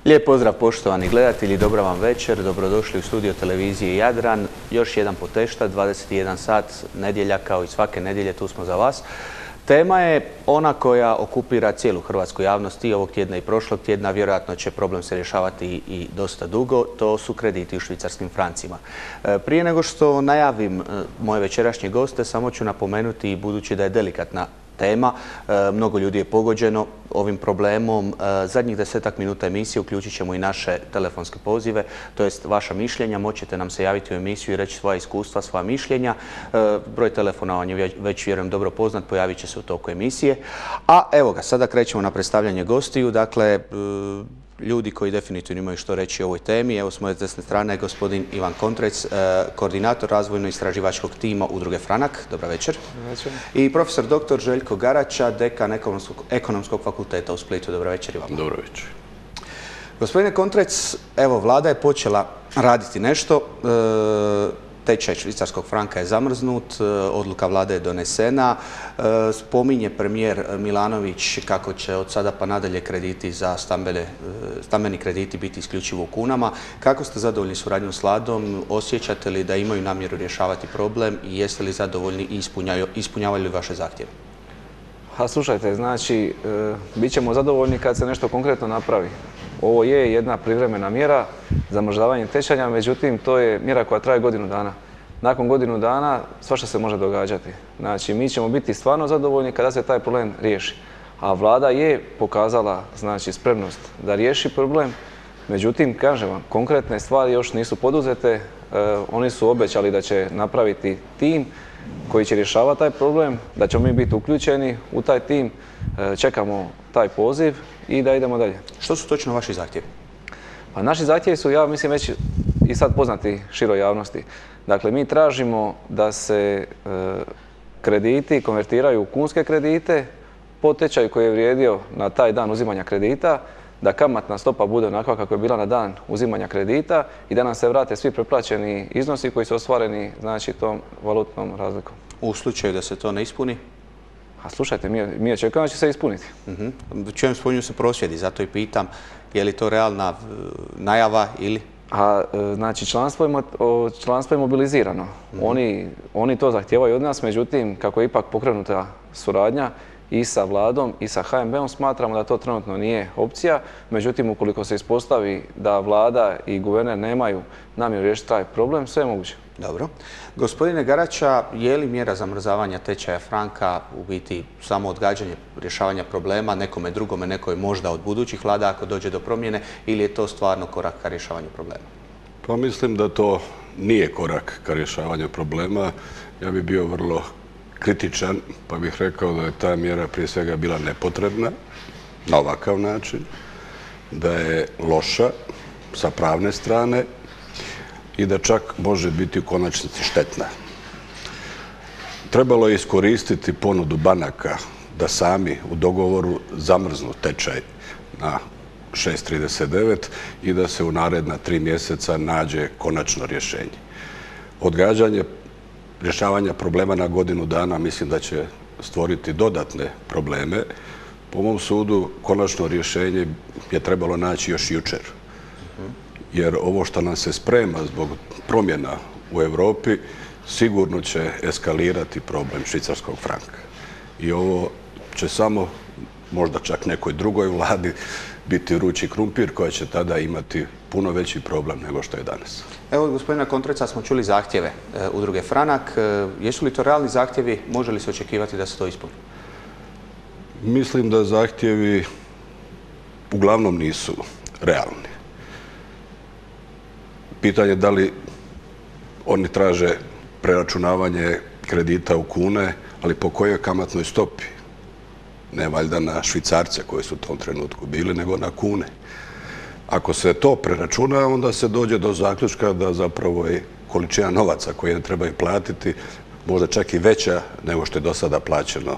Lijep pozdrav poštovani gledatelji, dobra vam večer, dobrodošli u studio televizije Jadran. Još jedan potešta, 21 sat, nedjelja kao i svake nedjelje, tu smo za vas. Tema je ona koja okupira cijelu hrvatsku javnost i ovog tjedna i prošlog tjedna, vjerojatno će problem se rješavati i dosta dugo, to su krediti u švicarskim francima. Prije nego što najavim moje večerašnje goste, samo ću napomenuti, budući da je delikatna tema, mnogo ljudi je pogođeno ovim problemom. Zadnjih 10 minuta emisije uključit ćemo i naše telefonske pozive, to jest vaša mišljenja. Moćete nam se javiti u emisiju i reći svoja iskustva, svoja mišljenja. Broj telefona vam je već, vjerujem, dobro poznat, pojavit će se u toku emisije. A evo ga, sada krećemo na predstavljanje gostiju. Dakle, ljudi koji definitivno imaju što reći o ovoj temi. Evo s moje desne strane je gospodin Ivan Kontrec, koordinator razvojno-istraživačkog tima Udruge Franak. Dobra večer. Dobra večer. I profesor dr. Željko Garača, dekan Ekonomskog fakulteta u Splitu. Dobra večer i vama. Dobro večer. Gospodine Kontrec, evo, vlada je počela raditi nešto. Tečaj švicarskog franka je zamrznut, odluka vlade je donesena. Spominje premijer Milanović kako će od sada pa nadalje krediti za stambeni krediti biti isključivo u kunama. Kako ste zadovoljni suradnjom s vladom? Osjećate li da imaju namjeru rješavati problem i jeste li zadovoljni i ispunjavaju li vaše zahtjeve? Slušajte, znači, bit ćemo zadovoljni kad se nešto konkretno napravi. Ovo je jedna privremena mjera, zamrzavanje tečaja, međutim, to je mjera koja traje godinu dana. Nakon godinu dana svašta se može događati. Znači, mi ćemo biti stvarno zadovoljni kada se taj problem riješi. A vlada je pokazala, znači, spremnost da riješi problem. Međutim, kažem vam, konkretne stvari još nisu poduzete. Oni su obećali da će napraviti tim koji će rješavati taj problem, da ćemo mi biti uključeni u taj tim. Čekamo taj poziv i da idemo dalje. Što su točno vaši zahtjevi? Pa naši zahtjevi su, ja mislim, već i sad poznati široj javnosti. Dakle, mi tražimo da se krediti konvertiraju u kunske kredite po tečaju koji je vrijedio na taj dan uzimanja kredita, da kamatna stopa bude onakva kako je bila na dan uzimanja kredita i da nam se vrate svi preplaćeni iznosi koji su ostvareni, znači, tom valutnom razlikom. U slučaju da se to ne ispuni? A slušajte, mi očekujemo da će se ispuniti. Čujem, spominju se prosvjedi, zato i pitam, je li to realna najava ili? Znači, članstvo je mobilizirano. Oni to zahtijevaju od nas, međutim, kako je ipak pokrenuta suradnja i sa vladom i sa HNB-om, smatramo da to trenutno nije opcija. Međutim, ukoliko se ispostavi da vlada i guverner nemaju namjeru riješiti taj problem, sve je moguće. Dobro. Gospodine Garača, je li mjera zamrzavanja tečaja franka u biti samo odgađanje rješavanja problema nekome drugome, nekoj možda od budućih vlada ako dođe do promjene, ili je to stvarno korak ka rješavanju problema? Pa mislim da to nije korak ka rješavanju problema. Ja bih bio vrlo kritičan, pa bih rekao da je ta mjera prije svega bila nepotrebna na ovakav način, da je loša sa pravne strane i da čak može biti u konačnici štetna. Trebalo je iskoristiti ponudu banaka da sami u dogovoru zamrznu tečaj na 6,39 i da se u naredna 3 mjeseca nađe konačno rješenje. Odgađanje rješavanja problema na godinu dana mislim da će stvoriti dodatne probleme. Po mom sudu, konačno rješenje je trebalo naći još jučer. Jer ovo što nam se sprema zbog promjena u Europi sigurno će eskalirati problem švicarskog franka. I ovo će samo, možda čak nekoj drugoj vladi, biti vrući krumpir koja će tada imati puno veći problem nego što je danas. Evo, od gospodina Kontreca smo čuli zahtjeve Udruge Franak. Jesu li to realni zahtjevi? Može li se očekivati da se to ispuni? Mislim da zahtjevi uglavnom nisu realni. Pitanje je da li oni traže preračunavanje kredita u kune, ali po kojoj kamatnoj stopi? Ne valjda na švicarce koji su u tom trenutku bili, nego na kune. Ako se to preračuna, onda se dođe do zaključka da zapravo je količina novaca koje trebaju platiti možda čak i veća nego što je do sada plaćeno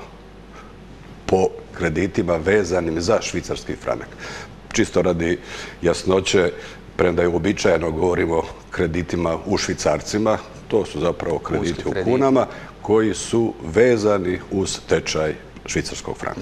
po kreditima vezanim za švicarski franak. Čisto radi jasnoće, premda je uobičajeno govorimo o kreditima u švicarcima, to su zapravo krediti u kunama koji su vezani uz tečaj švicarskog franka.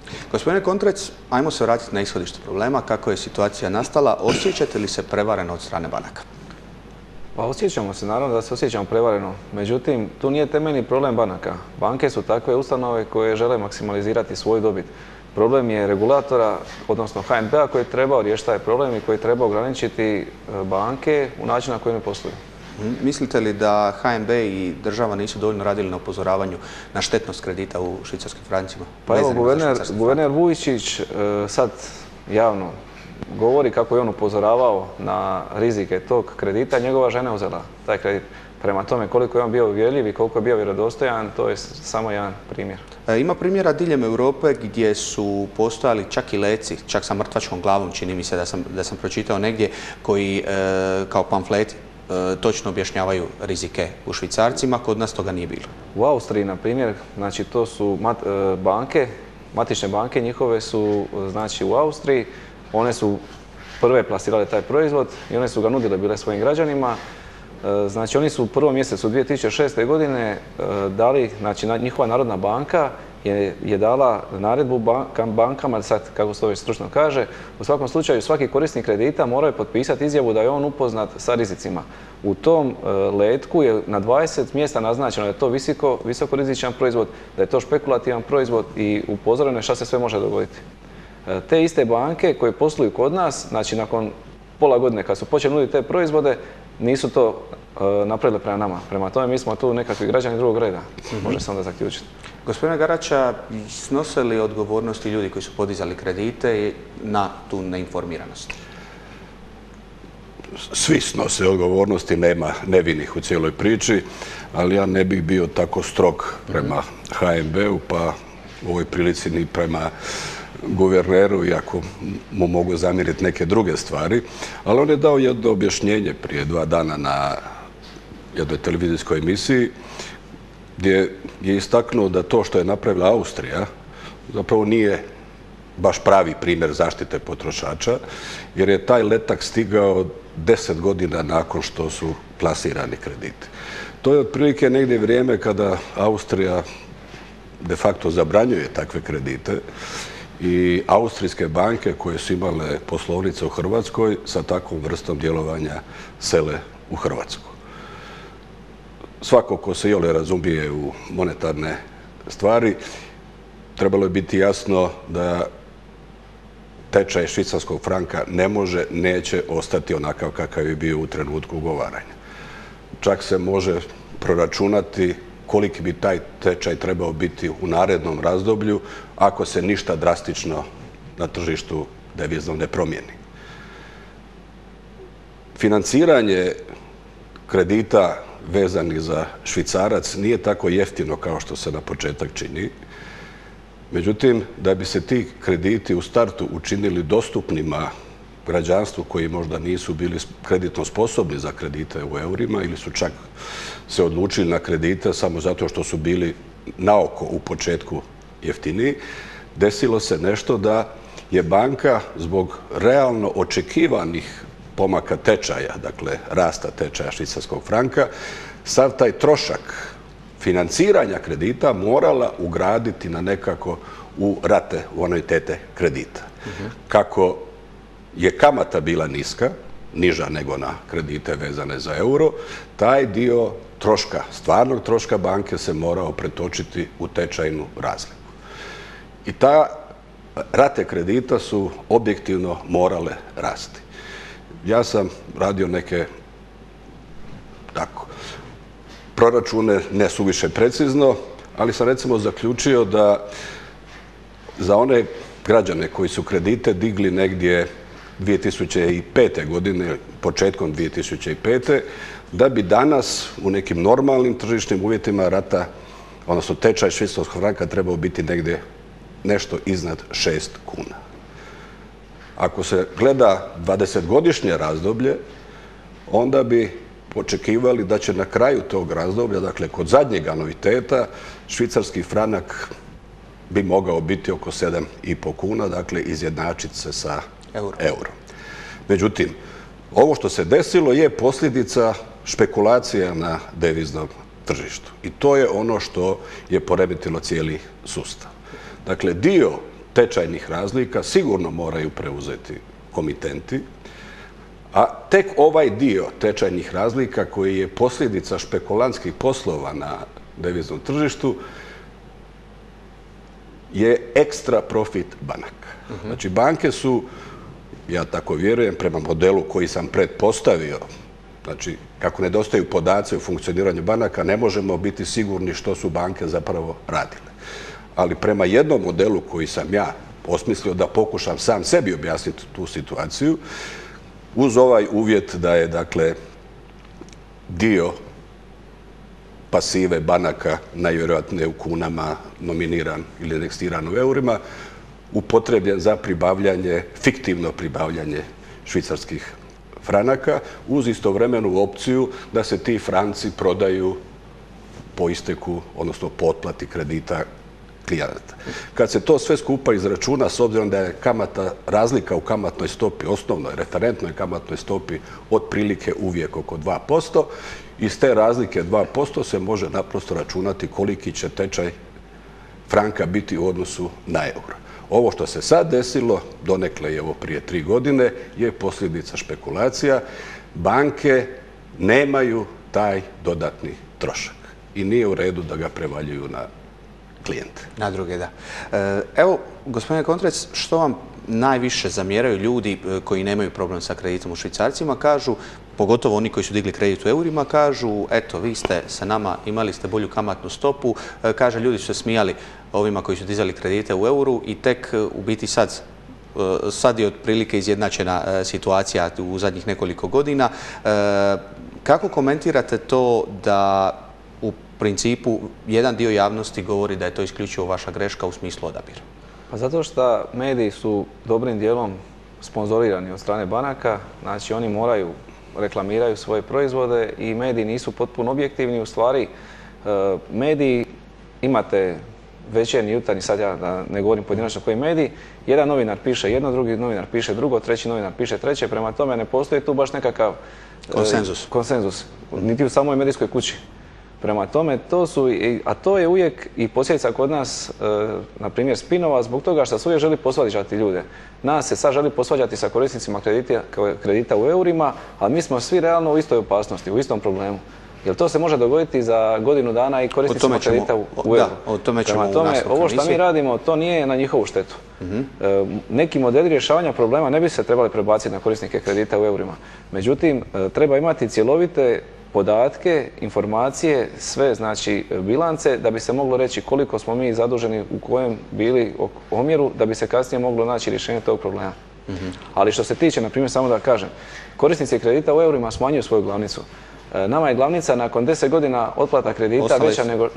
Gospodine Kontrec, ajmo se vratiti na ishodište problema, kako je situacija nastala. Osjećate li se prevareno od strane banaka? Pa osjećamo se, naravno da se osjećamo prevareno. Međutim, tu nije temeljni problem banaka. Banke su takve ustanove koje žele maksimalizirati svoju dobit. Problem je regulatora, odnosno HNB-a, koji je trebao riješiti taj problem i koji je trebao ograničiti banke u način na koji ne posluju. Mislite li da HNB i država nisu dovoljno radili na upozoravanju na štetnost kredita u švicarskim francima? Pa evo, guverner Vujčić sad javno govori kako je on upozoravao na rizike tog kredita, njegova žena je uzela taj kredit. Prema tome, koliko je on bio uvjerljiv i koliko je bio vjerodostojan, to je samo jedan primjer. Ima primjera diljem Europe gdje su postojali čak i leci, čak sa mrtvačkom glavom, čini mi se da sam pročitao negdje, koji kao pamfleti točno objašnjavaju rizike u švicarcima, kod nas toga nije bilo. U Austriji, na primjer, znači to su banke, matične banke njihove su znači u Austriji, one su prve plasirale taj proizvod i one su ga nudile bile svojim građanima. Znači oni su u prvom mjesecu 2006. godine dali, znači njihova Narodna banka je dala naredbu bankama, sad kako se to već stručno kaže, u svakom slučaju svaki korisnik kredita mora potpisati izjavu da je on upoznat sa rizicima. U tom letku je na 20 mjesta naznačeno da je to visoko rizičan proizvod, da je to špekulativan proizvod i upozoreno je šta se sve može dogoditi. Te iste banke koje posluju kod nas, znači nakon pola godine kad su počeli nuditi te proizvode, nisu to napravili prema nama. Prema tome mi smo tu nekakvi građani drugog reda, može se onda zaključiti. Gospodine Garača, snose li odgovornosti ljudi koji su podizali kredite na tu neinformiranost? Svi snose odgovornosti, nema nevinih u cijeloj priči, ali ja ne bih bio tako strog prema HNB-u, pa u ovoj prilici ni prema guverneru, iako mu mogu zamjeriti neke druge stvari, ali on je dao jedno objašnjenje prije 2 dana na jednoj televizijskoj emisiji gdje je istaknuo da to što je napravila Austrija zapravo nije baš pravi primjer zaštite potrošača, jer je taj letak stigao 10 godina nakon što su plasirani krediti. To je otprilike negdje vrijeme kada Austrija de facto zabranjuje takve kredite i austrijske banke koje su imale poslovnice u Hrvatskoj sa takvom vrstom djelovanja sele u Hrvatsku. Svako ko se iole razumije u monetarne stvari, trebalo je biti jasno da tečaj švicarskog franka neće ostati onakav kakav je bio u trenutku ugovaranja. Čak se može proračunati koliki bi taj tečaj trebao biti u narednom razdoblju ako se ništa drastično na tržištu deviznom ne promijeni. Financiranje kredita vezanih za švicarac nije tako jeftino kao što se na početak čini. Međutim, da bi se ti krediti u startu učinili dostupnima građanstvu koji možda nisu bili kreditno sposobni za kredite u eurima ili su čak se odlučili na kredite samo zato što su bili naoko u početku jeftiniji, desilo se nešto da je banka zbog realno očekivanih pomaka tečaja, dakle rasta tečaja švicarskog franka, sav taj trošak financiranja kredita morala ugraditi na nekako u rate, u anuitete kredita. Kako je kamata bila niska, niža nego na kredite vezane za euro, taj dio troška, stvarnog troška banke se morao pretočiti u tečajnu razliku. I ta rate kredita su objektivno morale rasti. Ja sam radio neke proračune, ne suviše precizno, ali sam recimo zaključio da za one građane koji su kredite digli negdje 2005. godine, početkom 2005. da bi danas u nekim normalnim tržišnim uvjetima rata, odnosno tečaj švicarskog franka trebao biti negdje nešto iznad 6 kuna. Ako se gleda 20-godišnje razdoblje, onda bi očekivali da će na kraju tog razdoblja, dakle kod zadnjeg anuiteta, švicarski franak bi mogao biti oko 7,5 kuna, dakle izjednačiti se sa eurom. Međutim, ovo što se desilo je posljedica špekulacija na deviznom tržištu. I to je ono što je poremetilo cijeli sustav. Dakle, dio tečajnih razlika sigurno moraju preuzeti komitenti, a tek ovaj dio tečajnih razlika koji je posljedica špekulantskih poslova na deviznom tržištu je ekstra profit banaka. Znači, banke su, ja tako vjerujem, prema modelu koji sam pretpostavio, znači, kako nedostaju podaci o funkcioniranju banaka, ne možemo biti sigurni što su banke zapravo radile. Ali prema jednom modelu koji sam ja osmislio da pokušam sam sebi objasniti tu situaciju, uz ovaj uvjet da je, dakle, dio pasive banaka, najvjerojatnije u kunama, nominiran ili indeksiran u eurima, upotrebljen za pribavljanje, fiktivno pribavljanje švicarskih franaka, uz istovremenu opciju da se ti franci prodaju po isteku, odnosno po otplati kredita klijenata. Kad se to sve skupa izračuna, s obzirom da je razlika u kamatnoj stopi, osnovnoj, referentnoj kamatnoj stopi, otprilike uvijek oko 2%, iz te razlike 2% se može naprosto računati koliki će tečaj franka biti u odnosu na euro. Ovo što se sad desilo, donekle je ovo prije 3 godine, je posljedica špekulacija. Banke nemaju taj dodatni trošak i nije u redu da ga prevaljuju na klijente. Na druge, da. Evo, gospodine Kontrec, što vam najviše zamjeraju ljudi koji nemaju problem sa kreditom u švicarcima? Kažu, pogotovo oni koji su digli kredit u eurima, kažu, eto, vi ste sa nama, imali ste bolju kamatnu stopu, kaže, ljudi su se smijali ovima koji su dizali kredite u euru i tek u biti sad je otprilike izjednačena situacija u zadnjih nekoliko godina. Kako komentirate to da u principu jedan dio javnosti govori da je to isključivo vaša greška u smislu odabira? Pa zato što mediji su dobrim dijelom sponzorirani od strane banaka, znači oni moraju, reklamiraju svoje proizvode i mediji nisu potpuno objektivni. U stvari, mediji, imate Večernji, Jutarnji, sad ja da ne govorim pojedinačno koji mediji, jedan novinar piše jedno, drugi novinar piše drugo, treći novinar piše treće, prema tome ne postoji tu baš nekakav konsenzus, niti u samoj medijskoj kući. Prema tome, a to je uvijek i posljedica kod nas, na primjer, spinova, zbog toga što se uvijek želi posvađati ljude. Nas se sad želi posvađati sa korisnicima kredita u eurima, a mi smo svi realno u istoj opasnosti, u istom problemu. Jer to se može dogoditi za godinu dana i korisnicima kredita u euru. Da, o tome ćemo u nastavku emisije. Ovo što mi radimo, to nije na njihovu štetu. Neki modeli rješavanja problema ne bi se trebali prebaciti na korisnike kredita u eurima. Međutim, treba imati cjelovite podatke, informacije, sve, znači bilance, da bi se moglo reći koliko smo mi zaduženi u kojem bili omjeru, da bi se kasnije moglo naći rješenje tog problema. Ali što se tiče, na primjer, samo da kažem, korisnici kredita u eurima smanjuju svoju glavnicu. Nama je glavnica nakon 10 godina otplata kredita veća nego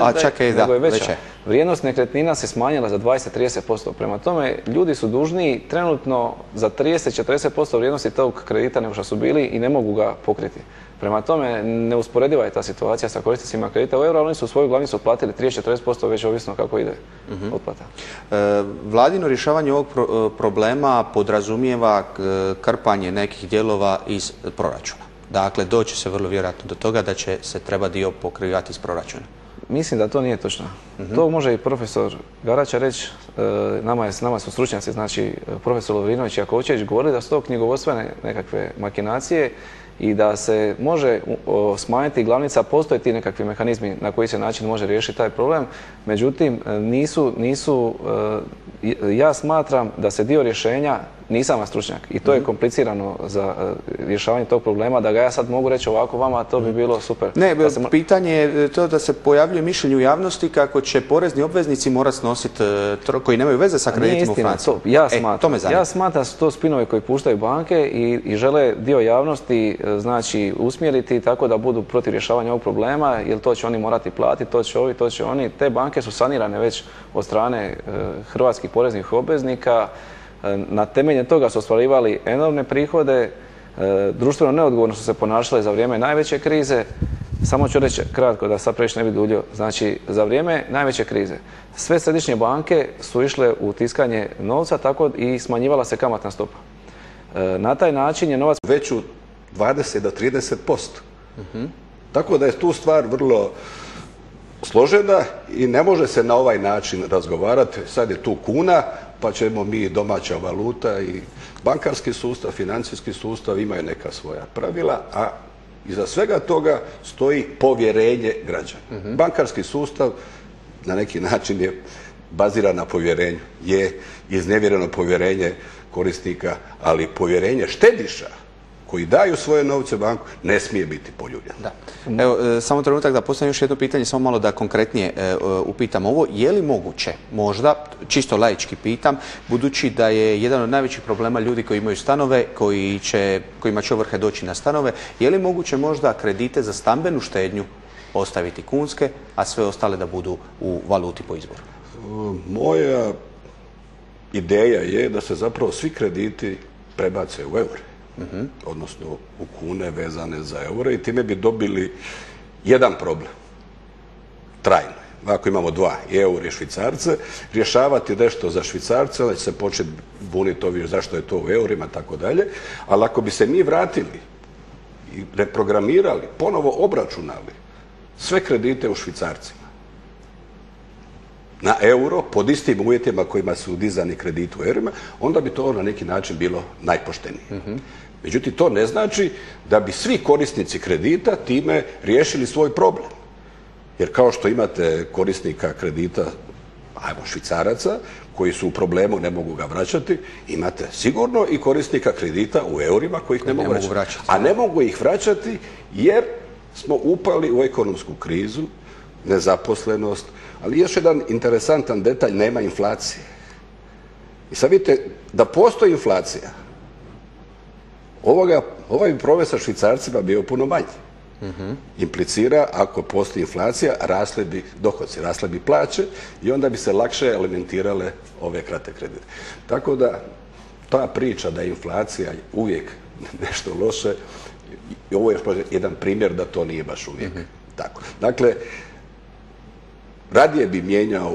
je veća. Vrijednost nekretnina se smanjila za 20-30%. Prema tome, ljudi su dužniji trenutno za 30-40% vrijednosti tog kredita nego što su bili i ne mogu ga pokriti. Prema tome, neusporediva je ta situacija sa korisnicima kredita u euro, ali oni su svoju glavnicu otplatili 30-40% već ovisno kako ide otplata. Vladino rješavanje ovog problema podrazumijeva krpanje nekih dijelova iz proračuna. Dakle, doći se vrlo vjerojatno do toga da će se treba dio pokrivati iz proračuna. Mislim da to nije točno. To može i profesor Garača reći. Nama su stručnjaci, znači profesor Lovrinović i Jakovčević govorili da su to knjigovodstvene nekakve makinacije i da se može smanjiti glavnica, postoje ti nekakvi mehanizmi na koji se način može riješiti taj problem. Međutim, ja smatram da se dio rješenja, nisam vam stručnjak i to je komplicirano za rješavanje tog problema, da ga ja sad mogu reći ovako vama, to bi bilo super. Ne, pitanje je to da se pojavljuje mišljenje u javnosti kako će porezni obveznici morati snositi, koji nemaju veze sa kreditima u Franciji. Ja smatram da su to spinove koji puštaju banke i žele dio javnosti znači usmjeriti tako da budu protiv rješavanja ovog problema, jer to će oni morati platiti, to će ovi, to će oni. Te banke su sanirane već od strane hrvatskih poreznih obveznika. Na temelju toga su ostvarivali enormne prihode, društveno neodgovorno su se ponašali za vrijeme najveće krize. Samo ću reći kratko da sad previše ne bi duljio. Znači, za vrijeme najveće krize sve središnje banke su išle u tiskanje novca tako i smanjivala se kamatna stopa. Na taj način je novac veću 20 do 30%. Tako da je tu stvar vrlo složena i ne može se na ovaj način razgovarati. Sad je tu kuna, pa ćemo mi domaća valuta i bankarski sustav, financijski sustav imaju neka svoja pravila, a iza svega toga stoji povjerenje građana. Bankarski sustav na neki način je baziran na povjerenju. Je iznevjereno povjerenje korisnika, ali povjerenje štediša koji daju svoje novce u banku ne smije biti poljuljano. Da. Evo, samo trenutak da postavim još jedno pitanje, samo malo da konkretnije upitam ovo. Je li moguće, možda, čisto laički pitam, budući da je jedan od najvećih problema ljudi koji imaju stanove, kojima će ovrhe doći na stanove, je li moguće možda kredite za stambenu štednju ostaviti kunske, a sve ostale da budu u valuti po izboru? Moja ideja je da se zapravo svi krediti prebace u eure. Odnosno u kune vezane za eure i time bi dobili jedan problem, trajno. Ako imamo dva, i eure i švicarce, rješavati nešto za švicarce, onda će se početi buniti ovi zašto je to u eurima, tako dalje. Ali ako bi se mi vratili i reprogramirali, ponovo obračunali sve kredite u švicarcima na euro, pod istim uvjetima kojima su dizani krediti u eurima, onda bi to na neki način bilo najpoštenije. Međutim, to ne znači da bi svi korisnici kredita time riješili svoj problem. Jer kao što imate korisnika kredita, ajmo švicaraca, koji su u problemu, ne mogu ga vraćati, imate sigurno i korisnika kredita u eurima koji ih ne mogu vraćati. A ne mogu ih vraćati jer smo upali u ekonomsku krizu, nezaposlenost, ali još jedan interesantan detalj, nema inflacije. I sad vidite, da postoji inflacija, ovaj bi problem sa švicarcima bio puno manji. Implicira, ako postoji inflacija, rasle bi dohodci, rasle bi plaće i onda bi se lakše alimentirale ove krate kredite. Tako da, ta priča da je inflacija uvijek nešto loše, ovo je jedan primjer da to nije baš uvijek tako. Dakle, radije bi mijenjao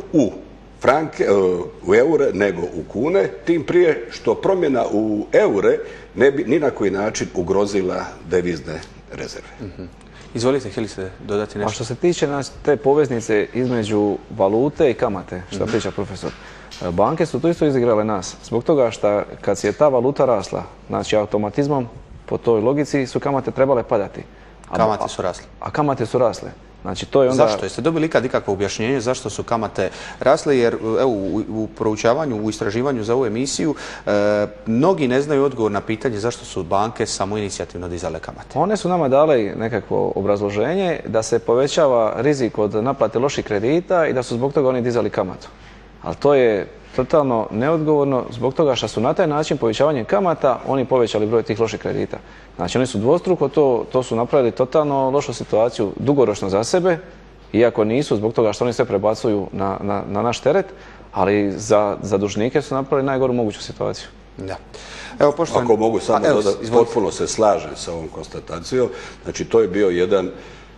u eure nego u kune, tim prije što promjena u eure ne bi ni na koji način ugrozila devizne rezerve. Izvolite, htjeli ste dodati nešto? A što se tiče te poveznice između valute i kamate, što priča profesor, banke su to isto izigrale nas. Zbog toga što kad je ta valuta rasla, znači automatizmom po toj logici su kamate trebale padati. Kamate su rasle. A kamate su rasle. Znači, to je onda... Zašto? Jeste dobili ikad ikakvo objašnjenje zašto su kamate rasle? Jer evo, u proučavanju, u istraživanju za ovu emisiju, mnogi ne znaju odgovor na pitanje zašto su banke samoinicijativno dizale kamate. One su nama dale nekakvo obrazloženje da se povećava rizik od naplate loših kredita i da su zbog toga oni dizali kamatu. Ali to je totalno neodgovorno zbog toga što su na taj način povećavanjem kamata oni povećali broj tih loših kredita. Znači oni su dvostruko to su napravili totalno lošu situaciju dugoročno za sebe, iako nisu zbog toga što oni sve prebacuju na naš teret, ali za dužnike su napravili najgoru moguću situaciju. Da. Evo, poštovani... Ako mogu samo dodati, potpuno se slažem sa ovom konstatacijom. Znači to je bio jedan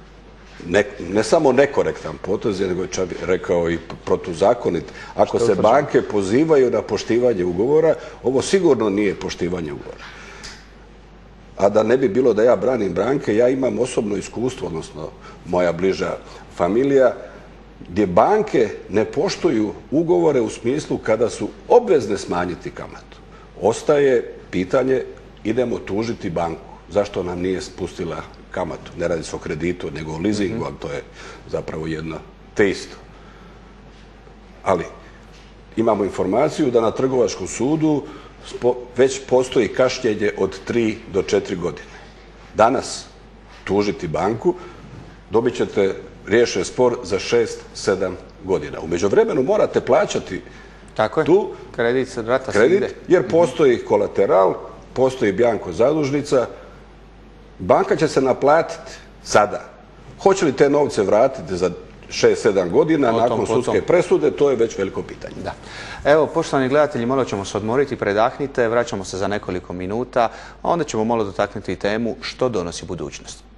ne samo nekorektan potez, nego čak bih rekao i protuzakonit. Ako se banke pozivaju na poštivanje ugovora, ovo sigurno nije poštivanje ugovora. A da ne bi bilo da ja branim banke, ja imam osobno iskustvo, odnosno moja bliža familija, gdje banke ne poštuju ugovore u smislu kada su obvezne smanjiti kamatu. Ostaje pitanje, idemo tužiti banku. Zašto nam nije spustila kamatu? Ne radi se o kreditu, nego o leasingu, ali to je zapravo jedno te isto. Ali imamo informaciju da na trgovačkom sudu već postoji kašnjenje od 3 do 4 godine. Danas tužiti banku, dobit ćete riješen spor za 6-7 godina. U međuvremenu morate plaćati tu kredit, jer postoji kolateral, postoji bjanko zadužnica, banka će se naplatiti sada. Hoće li te novce vratiti za 6-7 godina nakon sudske presude, to je već veliko pitanje. Da. Evo, poštovani gledatelji, malo ćemo se odmoriti, predahnite, vraćamo se za nekoliko minuta, a onda ćemo malo dotaknuti temu što donosi budućnost.